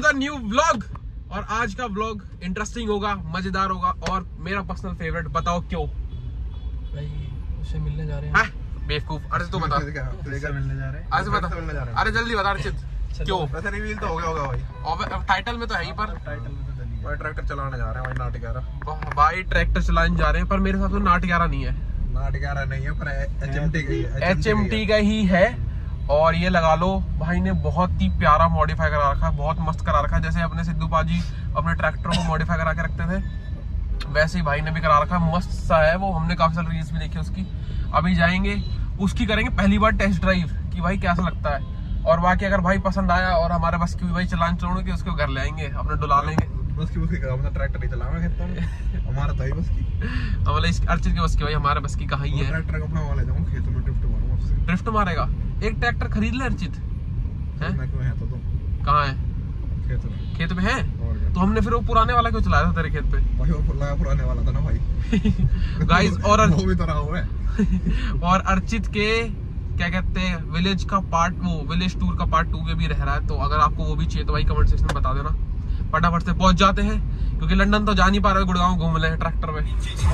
The new vlog. और आज का व्लॉग इंटरेस्टिंग होगा, मजेदार होगा और मेरा पर्सनल फेवरेट। बताओ क्यों? भाई उससे मिलने जा रहे हैं। बेवकूफ। अरे तू बता। मिलने जा रहे हैं। आज बता। अरे जल्दी बता अर्चित, क्यों? वैसे रिवील तो हो गया होगा भाई। और टाइटल में तो है ही, पर भाई ट्रैक्टर चलाने जा रहे हैं भाई। नाट 11 भाई ट्रैक्टर चलाने जा रहे हैं, पर मेरे साथ तो नाट 11 नहीं है। नाट 11 नहीं है, पर HMT का ही है। और ये लगा लो, भाई ने बहुत ही प्यारा मॉडिफाई करा रखा है, बहुत मस्त करा रखा है। जैसे अपने सिद्धू पाजी अपने ट्रैक्टरों को मॉडिफाई करा के रखते थे, वैसे ही भाई ने भी करा रखा है। मस्त सा है वो। हमने काफी सारी रील्स भी देखी उसकी। अभी जाएंगे उसकी, करेंगे पहली बार टेस्ट ड्राइव कि भाई कैसा लगता है। और बाकी अगर भाई पसंद आया और हमारे बस की भाई चलान चलाने के, उसको घर ले आएंगे, अपने डुला लेंगे। बस की काम ट्रैक्टर ही चलावे खेतों में। हमारा तो ही बस की मतलब अर्चित की बस की, भाई हमारे बस की कहाँ ही है। ट्रैक्टर अपना वाले जाऊं खेतों में ड्रिफ्ट मारूंगा उससे। ड्रिफ्ट मारेगा? एक ट्रैक्टर खरीद ले अर्चित। मैं क्यों है तो कहाँ है? खेत में है। तो हमने फिर वो पुराने वाला क्यों चलाया था तेरे खेत पे? भाई वो पुराने वाला था ना भाई। गाइस और वो भी तो रहा हुआ है। और अर्चित के क्या कहते हैं, विलेज का पार्ट, वो विलेज टूर का पार्ट 2 में भी रह रहा है। तो अगर आपको वो भी चाहिए तो भाई कमेंट सेक्शन में बता देना। फटाफट से पहुंच जाते हैं, क्योंकि लंदन तो जा नहीं पा रहे, गुड़गांव घूम रहे हैं ट्रैक्टर में।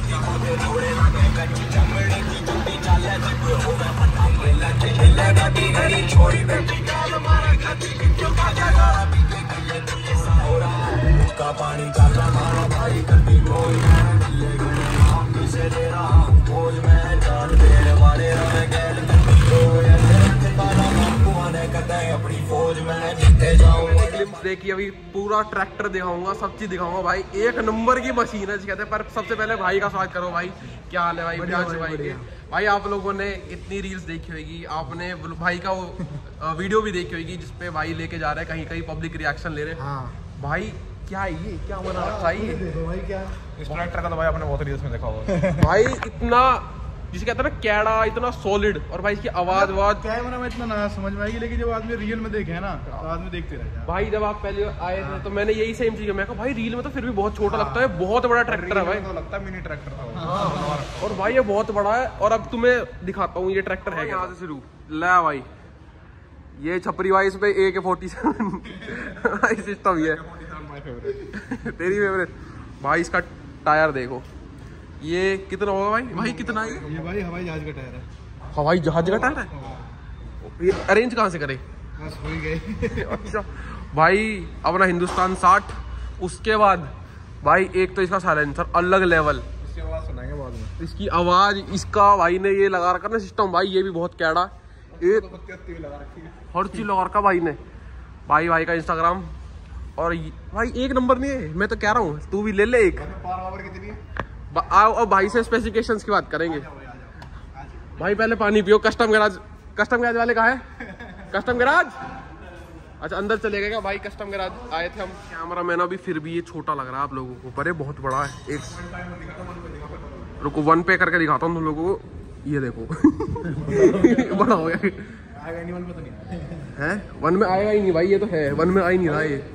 देखिए अभी पूरा ट्रैक्टर दिखाऊंगा, सब चीज दिखाऊंगा भाई। एक नंबर की मशीन है कहते हैं। पर सबसे पहले भाई का स्वागत करो। भाई क्या हाल है भाई? भाई आप लोगों ने इतनी रील्स देखी होगी, आपने भाई का वो वीडियो भी देखी होगी जिसपे भाई लेके जा रहे हैं कहीं कहीं, पब्लिक रिएक्शन ले रहे हैं। हाँ। भाई क्या है ये, क्या बना रखा है भाई? क्या इस ट्रैक्टर का तो भाई आपने बहुत रील्स में देखा होगा। भाई इतना जिसे कहते हैं ना कैड़ा, इतना सॉलिड। और भाई इसकी आवाज कैमरा में इतना ना समझ में आएगी, लेकिन जब आदमी रियल में देखे है ना तो आदमी देखते रह जाए। भाई जब आप पहले आए थे तो मैंने यही सेम चीज, मैं कहा भाई रील में तो फिर भी बहुत छोटा लगता है, बहुत बड़ा ट्रैक्टर है भाई। तो लगता है मिनी ट्रैक्टर था। और भाई ये बहुत बड़ा है। और अब तुम्हें दिखाता हूँ ये ट्रैक्टर है। यहाँ से शुरू ला भाई, ये छपरी भाई, इस पे AK-47 सिस्टम ही है। तेरी फेवरेट भाई। इसका टायर देखो, ये कितना होगा भाई? भाई कितना है ये? भाई हवाई जहाज का टायर है। हवाई जहाज का टायर है? ये अरेंज कहाँ से करे? बस हो ही गए। अच्छा भाई, अपना हिंदुस्तान 60। उसके बाद भाई एक तो इसका साइलेंसर अलग लेवल, इसकी आवाज सुनाएंगे बाद में। इसकी आवाज, इसका भाई ने ये लगा रखा ना सिस्टम, भाई ये भी बहुत कैड़ा। ये लगा रखी है, हर चीज लगा रखा भाई ने। भाई का इंस्टाग्राम। और भाई एक नंबर नहीं है, मैं तो कह रहा हूँ तू भी ले ले एक। पावर कितनी है? आओ अब भाई से स्पेसिफिकेशंस की बात करेंगे। भाई पहले पानी पियो। कस्टम गैराज वाले कहाँ है? कस्टम गैराज, अच्छा अंदर चले गए भाई। कस्टम गैराज आए थे हम। कैमरा मैन अभी फिर भी ये छोटा लग रहा है आप लोगों को, पर ये बहुत बड़ा है। एक रुको 1 पे करके दिखाता हूँ तुम लोगों को। ये देखो बड़ा हो गया। आएगा नहीं 1 पे तो नहीं है? 1 में आएगा ही नहीं भाई, ये तो है 1 में आ ही नहीं रहा। ये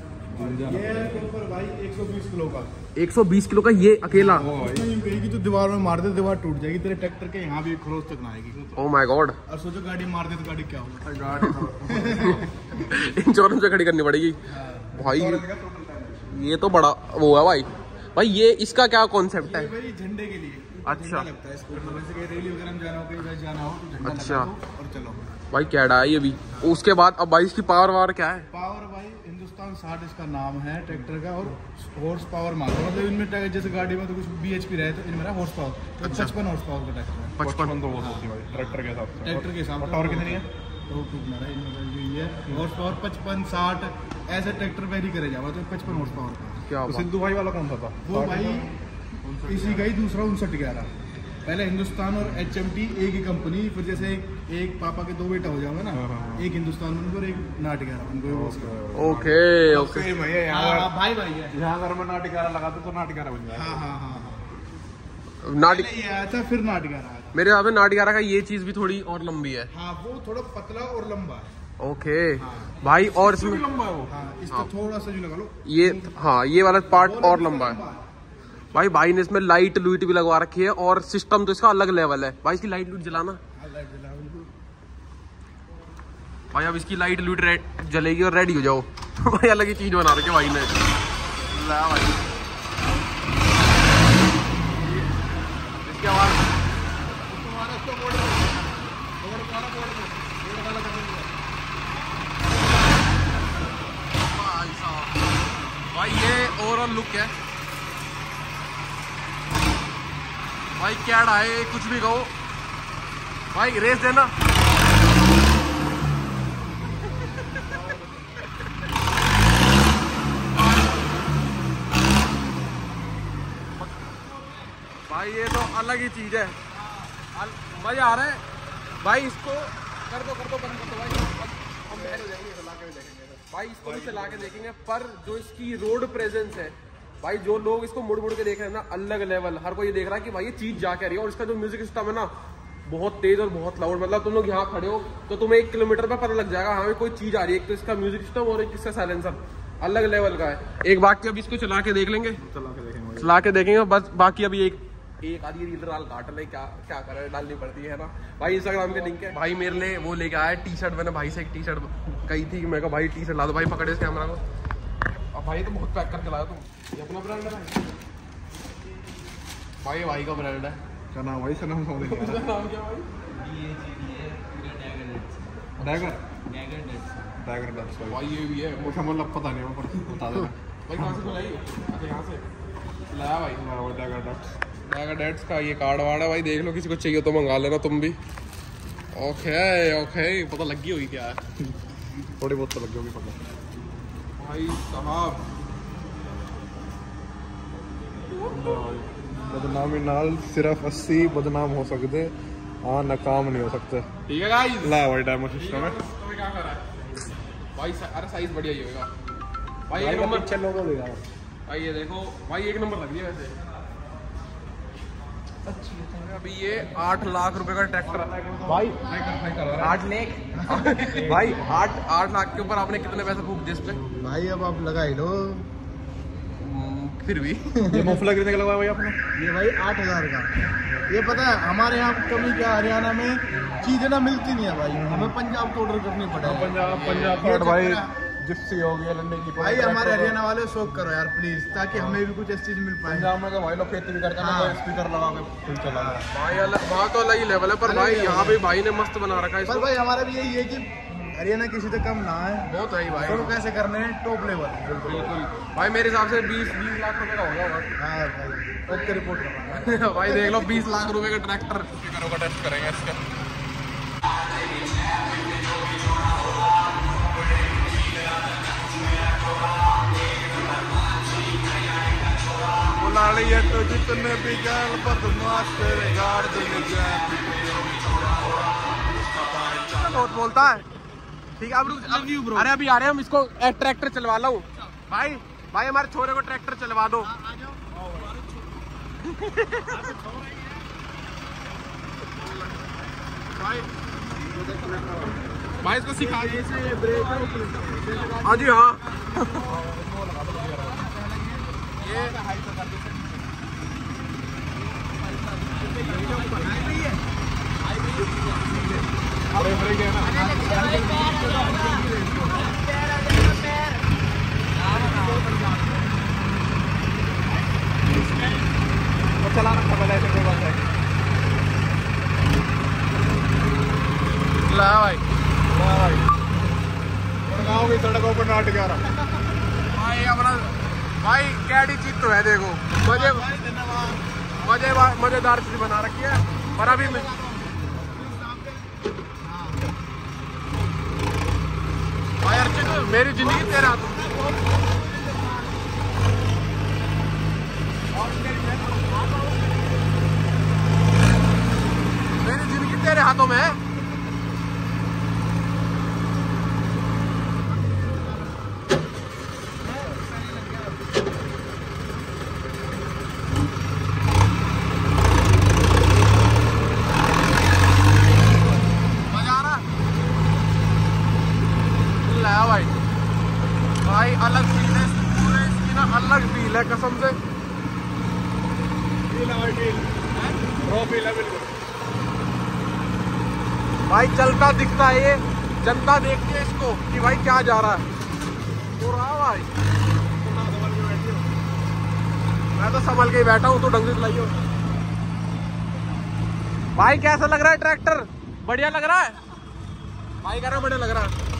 भाई 120 किलो का, 120 किलो का ये अकेला। कहीं तो दीवार में मार दे, दीवार टूट जाएगी तेरे ट्रैक्टर के। यहाँ भी खरोच तक ना आएगी। Oh my God. और सोचो गाड़ी मार दे तो गाड़ी क्या होगा? इंश्योरेंस से खड़ी करनी पड़ेगी भाई। ये तो बड़ा वो है भाई। भाई ये इसका क्या कॉन्सेप्ट है? भाई झंडे के लिए। अच्छा लगता है इसको, जैसे कि रैली वगैरह में जाना हो, कहीं जाना हो तो झंडा अच्छा लगा दो और चलो भाई। कैडा है ये भी। उसके बाद अब भाई इसकी पावर क्या है? पावर भाई हिंदुस्तान 60 इसका नाम है ट्रैक्टर का। और हॉर्स पावर मांगो, मतलब इनमें जैसे गाड़ी में तो कुछ BHP रहे तो इनमें हॉर्स पावर 55 हॉर्स पावर का ट्रैक्टर है। 55 तो होती है भाई ट्रैक्टर के हिसाब से। ट्रैक्टर के हिसाब से। और कितनी है? तो टूटना रहा है हॉर्स पावर 55 60 ऐसे ट्रैक्टर वेरी करे जावा तो 55 हॉर्स पावर का। क्या तो सिद्धू भाई वाला कौन सा था? वो भाई इसी का ही दूसरा 5911। पहले हिंदुस्तान और HMT एक ही कंपनी, फिर जैसे एक पापा के 2 बेटा हो जाओगे ना, एक हिंदुस्तान में और एक नाट 11 उनको। ओके ओके भाई है यहाँ घर में नाट 11 लगा दो तो नाट 11 बन जाएगा। हाँ नाट आया था, फिर नाट 11 आया। मेरे यहाँ पे नाट 11 का ये चीज भी थोड़ी और लंबी है। हाँ वो थोड़ा पतला और लंबा है। ओके भाई। और इसमें लंबा है वो। हाँ इसको थोड़ा सा जो लगा लो ये, हाँ ये वाला पार्ट और लंबा है भाई ने इसमें लाइट लूट भी लगवा रखी है। और सिस्टम तो इसका अलग लेवल है भाई। इसकी लाइट लूट जलाना। भाई अब इसकी लाइट लूट जलेगी और रेडी हो जाओ। भाई अलग ही चीज बना रखी है भाई ने। ला भाई इसकी आवाज भाई ये ओवरऑल लुक है भाई। कैड आए कुछ भी कहो भाई, रेस देना। भाई ये तो अलग ही चीज है, मजा आ रहा है भाई। इसको कर दो बंद कर दो भाई, हम बैठ हो जाएंगे, चला के देखेंगे भाई। इसको भी चला के देखेंगे, पर जो इसकी रोड प्रेजेंस है भाई, जो लोग इसको मुड़ मुड़ के देख रहे हैं ना, अलग लेवल। हर कोई ये देख रहा है कि भाई ये चीज जा क्या रही है। और इसका जो म्यूजिक सिस्टम है ना, बहुत तेज और बहुत लाउड। मतलब तुम लोग यहाँ खड़े हो तो तुम्हें 1 किलोमीटर पे पता लग जाएगा हाँ कोई चीज आ रही है। एक तो इसका म्यूजिक सिस्टम और एक इसका साइलेंसर अलग लेवल का है। एक बाकी अभी इसको चला के देख लेंगे, चला के देखेंगे बस। बाकी अभी एक आधी रील डाल काट ले, क्या करे, डालनी पड़ती है ना भाई। इंस्टाग्राम के लिंक है भाई। मेरे लिए वो लेके आया टी शर्ट। मैंने भाई से एक टी शर्ट कही थी, मैं कहा भाई टी शर्ट ला दो भाई। पकड़े इस कैमरा को। अब भाई तो बहुत पैक करके लाया तुम। ये अपना ब्रांड है भाई, भाई का ब्रांड है। क्या नाम भाई? नाम क्या भाई? डैगर डट्स भाई। ये भी है मुझे मतलब पता नहीं, बता देना भाई। कहाँ से बुलाई? अच्छा यहाँ से लाया भाई। डैगर डट्स का ये कार्ड वार्ड है भाई, देख लो। किसी को चाहिए तो मंगा लेना तुम भी। ओके पता लगी हुई क्या है? थोड़ी बहुत तो लगी होगी पता भाई साहब। बदनामी नाल सिर्फ 80 बदनाम हो सकते, हाँ नाकाम नहीं हो सकते। ठीक है गाइस। ला भाई डेमो सिस्टम है। तुम्हें क्या कर रहा है भाई? अरे साइज बढ़िया ही होगा भाई। एक नंबर अच्छा लोगो देगा भाई। ये देखो भाई, 1 नंबर लग रही है वैसे। अच्छी है। अभी ये 8 लाख रुपए का ट्रैक्टर भाई। 8 लाख भाई, 8 लाख के ऊपर आपने कितने पैसे फूक दिए इस पे भाई? अब आप लगा ही लो। फिर भी ये मुफ्त कितने का लगा भाई आपने? ये भाई 8000 का। ये पता है हमारे यहाँ कमी क्या, हरियाणा में चीजें ना मिलती नहीं है भाई। हमें पंजाब को ऑर्डर करनी पड़ेगी। पंजाब भाई जिप्सी हो गया, लंडे की भाई। हमारे हरियाणा वाले शौक करो यार प्लीज, ताकि हमें भी कुछ ऐसी चीज मिल पाए। पंजाब में तो भाई लोग खेती भी करते हैं, स्पीकर लगा के फुल चला भाई। वहाँ तो अलग ही लेवल है, पर भाई यहाँ पे भाई ने मस्त बना रखा है। पर भाई हमारा भी यही है कि हरियाणा किसी से कम ना है। बहुत है भाई। तो कैसे करने हैं टॉप लेवल। बिल्कुल भाई, मेरे हिसाब से 20 लाख रुपए का होगा। हाँ भाई ओके रिपोर्ट करवा भाई देख लो 20 लाख रुपए का ट्रैक्टर। टेस्ट करेंगे इसका। है तो जितने भी गैर बदमाश तेरे गाड़ देंगे। बहुत बोलता है। ठीक है अब अरे अभी आ रहे हैं हम। इसको ट्रैक्टर चलवा लो भाई। भाई हमारे छोरे को ट्रैक्टर चलवा दो भाई। इसको सिखा दीजिए। हाँ जी हाँ। ये चला रखा पहले ऐसे कोई बात है। ला भाई गाँव की सड़कों पर नाट ग्यारह भाई अपना भाई कैडी चीज तो है। देखो मजेदार चीज बना रखी है। पर अभी भाई अर्चित मेरी जिंदगी तेरे हाथ में। मेरी जिंदगी तेरे हाथों में है। भाई अलग फील है पूरे इसकी ना, अलग फील है कसम से। भाई चलता दिखता है ये जनता देखती है इसको कि भाई क्या जा रहा है। तो रहा भाई मैं तो संभल के ही बैठा हूँ, तो ढंग से चलाइयो। भाई कैसा लग रहा है ट्रैक्टर? बढ़िया लग रहा है भाई, कह रहा बढ़िया लग रहा है।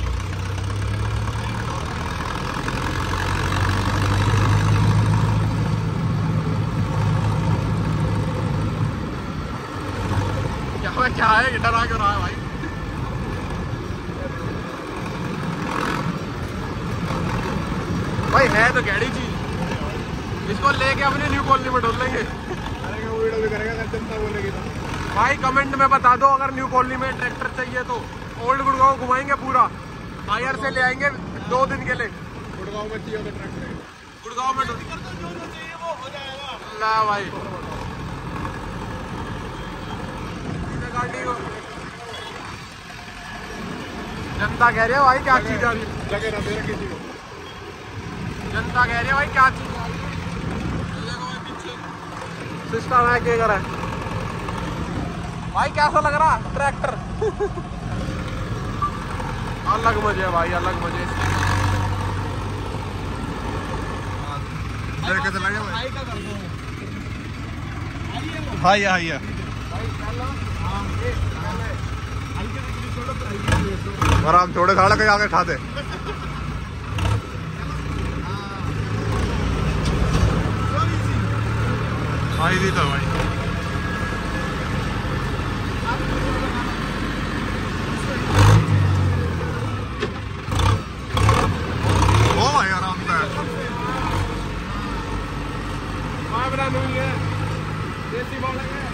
क्या है डरा क्यों रहा है भाई? भाई है तो गैडी चीज, इसको लेके अपनी न्यू कॉलोनी में ढूंढ लेंगे। वीडियो भी करेगा अगर जनता बोलेगी तो। भाई कमेंट में बता दो अगर न्यू कॉलोनी में ट्रैक्टर चाहिए तो ओल्ड गुड़गांव घुमाएंगे पूरा, हायर से ले आएंगे 2 दिन के लिए। गुड़गांव में चाहिए तो ट्रैक्टर गुड़गांव में ला भाई गाड़ी को जनता कह रही है भाई क्या चीज आ रही है, लगे ना मेरा किसी को। जनता कह रही है भाई क्या चीज आ रही है, सिस्टम है क्या करा है भाई? कैसा लग रहा ट्रैक्टर? अलग मजे है भाई, अलग मजे। हाई हाई आराम थोड़े साल के आगे उठाते। हाई दी तो भाई ओ भाई आराम से नहीं है देसी मॉडल है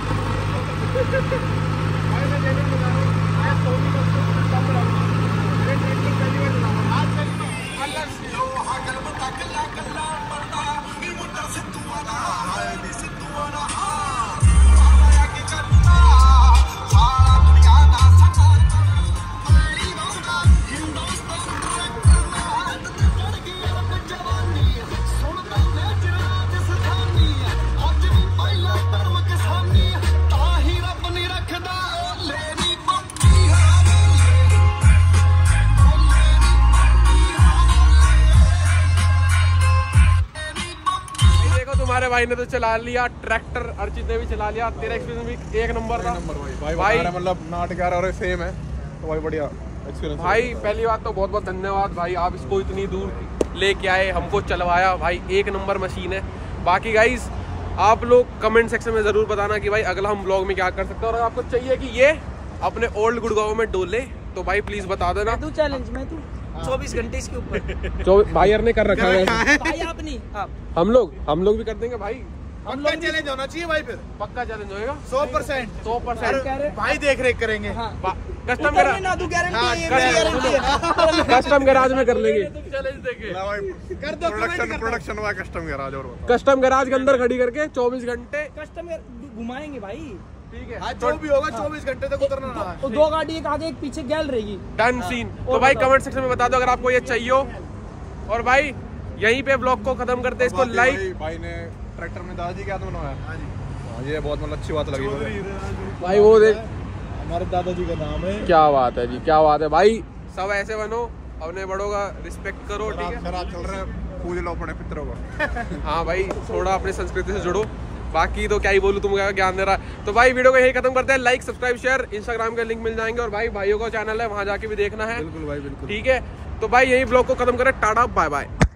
भाई। मैं देने बता रहा हूं आज सोनी का कम रहा ये ट्रैक्टर पहली बार चलाऊंगा आज चल अलग लोहा गलम तकला कल्ला पड़ता ई मुद्दा से तू वाला हाय भी से तू वाला आया के करता सारा दुनिया दा सका पहली मौका हिंदुस्तान ट्रैक्टर ना हाथ ते चढ़ गई अब जवानी सुन दा नेचर राजस्थानी आज भी पहला धर्म किसानी ताही रब नहीं रखदा लेनी पक्की है तुम्हारे भाई ने तो चला लिया ट्रैक्टर, अर्चित ने भी चला लिया। तेरा एक्सपीरियंस भी एक नंबर था भाई मतलब नाट क्या और सेम है तो भाई बढ़िया एक्सपीरियंस भाई। पहली बात तो बहुत बहुत धन्यवाद भाई, आप इसको इतनी दूर लेके आए, हमको चलवाया भाई, एक नंबर मशीन है। बाकी गाइज आप लोग कमेंट सेक्शन में जरूर बताना कि भाई अगला हम ब्लॉग में क्या कर सकते हैं, और अगर आपको चाहिए कि ये अपने ओल्ड गुड़गांव में डोले तो भाई प्लीज बता देना। तू चैलेंज में तू 24 घंटे इसके ऊपर भाई ने कर रखा है भाई, आप नहीं आप हम लोग भी कर देंगे भाई। हम लोग चैलेंज होना चाहिए भाई, फिर पक्का चैलेंज होएगा 100% भाई देख रेख करेंगे। कस्टम गैराज ना तू गारंटी है, कस्टम गैराज में कर लेंगे चैलेंज देके कर दो प्रोडक्शन हुआ कस्टम गैराज और कस्टम गैराज के अंदर खड़ी करके 24 घंटे कस्टम घुमाएंगे भाई। ठीक है आज जो भी होगा 24 घंटे तक उतरना रहा है। तो 2 गाड़ी एक आगे एक पीछे गैल रहेगी, डन सीन। तो भाई कमेंट सेक्शन में बता दो अगर आपको ये चाहिए हो। और भाई यहीं पे ब्लॉग को खत्म करते हैं, इसको लाइक। भाई ने ट्रैक्टर में दादाजी के हाथ में बनवाया। हां ये बहुत मतलब अच्छी बात लगी भाई। वो देख हमारे दादाजी का नाम है। क्या बात है जी, क्या बात है भाई। सब ऐसे बनो, अपने बड़ों का रिस्पेक्ट करो, ठीक है। खराब चल रहा है, पूज लो अपने पितरों को। हाँ भाई थोड़ा अपनी संस्कृति से जुड़ो, बाकी तो क्या ही बोलूं, तुम क्या ज्ञान दे रहा है। तो भाई वीडियो को यही खत्म करते हैं। लाइक सब्सक्राइब शेयर, इंस्टाग्राम के लिंक मिल जाएंगे, और भाई भाइयों का चैनल है वहां जाके भी देखना है, बिल्कुल भाई बिल्कुल। ठीक है। तो भाई यही ब्लॉग को खत्म करें, टाटा बाय बाय।